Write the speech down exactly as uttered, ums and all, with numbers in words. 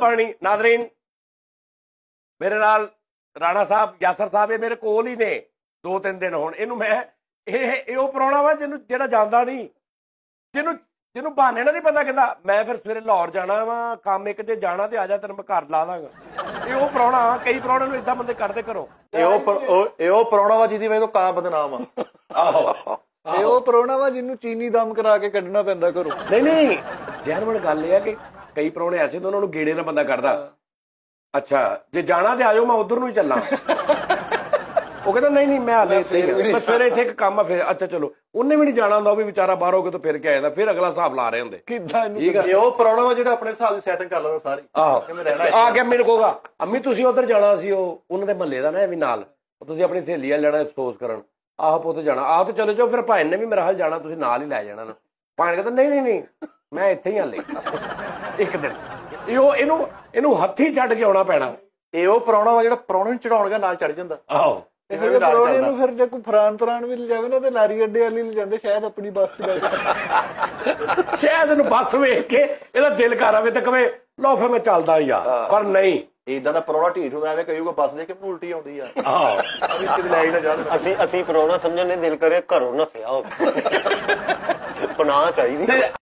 पानी नादरीन मेरे नाल राणा साहब यासर साहब ये मेरे कोल ही ने दो तीन दिन हुण इहनूं मैं ਇਹ ਉਹ ਪ੍ਰਾਹੁਣਾ ਵਾ ਜਿਹਨੂੰ ਜਿਹੜਾ ਜਾਂਦਾ ਨਹੀਂ ਜਿਹਨੂੰ ਜਿਹਨੂੰ ਬਹਾਨੇ ਨਾਲ ਨਹੀਂ ਪਤਾ ਕਹਿੰਦਾ ਮੈਂ ਫਿਰ ਸਵੇਰੇ ਲਾਹੌਰ ਜਾਣਾ ਵਾ ਕੰਮ ਇੱਕ ਜੇ ਜਾਣਾ ਤੇ ਆ ਜਾ ਤੈਨੂੰ ਮੈਂ ਘਰ ਲਾ ਦਾਂਗਾ ਇਹ ਉਹ ਪ੍ਰਾਹੁਣਾ ਕਈ ਪ੍ਰਾਹੁਣੇ ਨੂੰ ਇਦਾਂ ਬੰਦੇ ਕੱਢਦੇ ਘਰੋਂ ਇਹ ਉਹ ਇਹ ਉਹ ਪ੍ਰਾਹੁਣਾ ਵਾ ਜਿਹਦੀ ਵਜ੍ਹਾ ਤੋਂ ਕਾਂ ਬਦਨਾਮ ਆ ਆਹੋ ਇਹ ਉਹ ਪ੍ਰਾਹੁਣਾ ਵਾ ਜਿਹਨੂੰ ਚੀਨੀ ਦਮ ਕਰਾ ਕੇ ਕੱਢਣਾ ਪੈਂਦਾ ਘਰੋਂ ਨਹੀਂ ਨਹੀਂ ਜੈਨੂਇਨ ਗੱਲ ਇਹ ਆ ਕਿ ਕਈ ਪ੍ਰਾਹੁਣੇ ਐਸੇ ਨੇ ਉਹਨਾਂ ਨੂੰ ਗੇੜੇ ਨਾਲ ਬੰਦਾ ਕੱਢਦਾ ਅੱਛਾ ਜੇ ਜਾਣਾ ਤੇ ਆਜੋ ਮੈਂ ਉਧਰ ਨੂੰ ਹੀ ਚੱਲਾਂ ਉਹ ਕਹਿੰਦਾ ਨਹੀਂ ਨਹੀਂ ਮੈਂ ਹਾਲੇ ਇੱਥੇ ਮੈਂ ਸਵੇਰੇ ਇੱਥੇ ਇੱਕ ਕੰਮ ਆ ਫਿਰ ਅੱਛਾ ਚਲੋ ਉਹਨੇ ਵੀ ਨਹੀਂ ਜਾਣਾ ਹੁੰਦਾ ਉਹ ਵੀ ਵਿਚਾਰਾ ਬਾਹਰ ਹੋ ਕੇ ਤੋਂ ਫਿਰ ਕੇ ਆ ਜਾਂਦਾ ਫਿਰ ਅਗਲਾ ਹਿਸਾਬ ਲਾ ਰਹੇ ਹੁੰਦੇ ਕਿੱਦਾਂ ਠੀਕ ਆ ਇਹ ਉਹ ਪ੍ਰਾਹੁਣਾ ਵਾ ਜਿਹੜਾ ਆਪਣੇ ਹਿਸਾਬ ਦੀ ਸੈਟਿੰਗ ਕਰ ਲੈਂਦਾ ਸਾਰੀ ਆਹੋ ਆ ਕੇ ਮੈਨੂੰ ਕਹੂਗਾ ਅੰਮੀ ਤੁਸੀਂ ਉਧਰ ਜਾਣਾ ਸੀ ਉਹ ਉਹਨਾਂ ਦੇ ਮਹੱਲੇ ਦਾ ਨਾ ਵੀ ਨਾਲ ਤੁਸੀਂ ਆਪਣੀ ਸਹੇਲੀ ਵਾਲ ਜਾਣਾ ਅਫਸੋਸ ਕਰਨ ਆਹੋ ਪੁੱਤ ਜਾਣਾ ਆਹ ਤੇ ਚਲੇ ਜਾਓ ਫਿਰ ਭਾਈ ਨੇ ਵੀ ਮੇਰਾ ਹਾਲ ਜਾਣਾ ਤੁਸੀਂ ਨਾਲ ਹੀ ਲੈ ਜਾਣਾ ਨਾ ਭਾਈ ਕਹਿੰਦਾ ਨਹੀਂ ਨਹੀਂ ਨਹੀਂ ਮੈਂ ਇੱਥੇ ਹੀ ਹਾਲੇ ਇੱਕ ਦਿਨ ਇਹ ਉਹ ਇਹਨੂੰ ਇਹਨੂੰ ਹੱਥੀ ਛੱਡ ਕੇ ਆਉਣਾ ਪੈਣਾ ਇਹ ਉਹ ਪ੍ਰਾਹੁਣਾ ਵਾ ਜਿਹੜਾ ਪ੍ਰਾਹੁਣੇ ਨੂੰ ਚੜਾਉਣ ਨਾਲ ਚੜ ਜਾਂਦਾ ਆਹੋ ਇਹੋ ਜਿਹੇ ਪ੍ਰਾਹੁਣੇ ਨੂੰ ਫਿਰ ਜੇ ਕੋਈ ਫਰਾਨ ਤਰਾਨ ਵੀ ਲਿਜਾਵੇ ਨਾ ਤੇ ਲਾਰੀ ਅੱਡੇ ਵਾਲੀ ਲਿਜਾਂਦੇ ਸ਼ਾਇਦ ਆਪਣੀ ਬੱਸ ਚ ਬੈਠ ਸ਼ਾਇਦ ਇਹਨੂੰ ਬੱਸ ਵੇਖ ਕੇ ਇਹਦਾ ਦਿਲ ਕਰ ਆਵੇ ਤੇ ਕਵੇ ਲਓ ਫਿਰ ਮੈਂ ਚੱਲਦਾ ਯਾਰ ਪਰ ਨਹੀਂ ਇਦਾਂ ਦਾ ਪ੍ਰਾਹੁਣਾ ਢੀਠ ਹੁੰਦਾ ਐਵੇਂ ਕਹੂਗਾ ਬੱਸ ਦੇ ਕੇ ਉਲਟੀ ਆਉਂਦੀ ਆ ਆਹੋ ਕਿਤੇ ਲੈ ਹੀ ਨਾ ਜਾਣ ਅਸੀਂ ਅਸੀਂ ਪ੍ਰਾਹੁਣਾ ਸਮਝਣ ਨੇ ਦਿਲ ਕਰੇ ਘਰੋਂ ਨਸਿਆ ਹੋਵੇ ਪਨਾਹ ਚਾਹੀਦੀ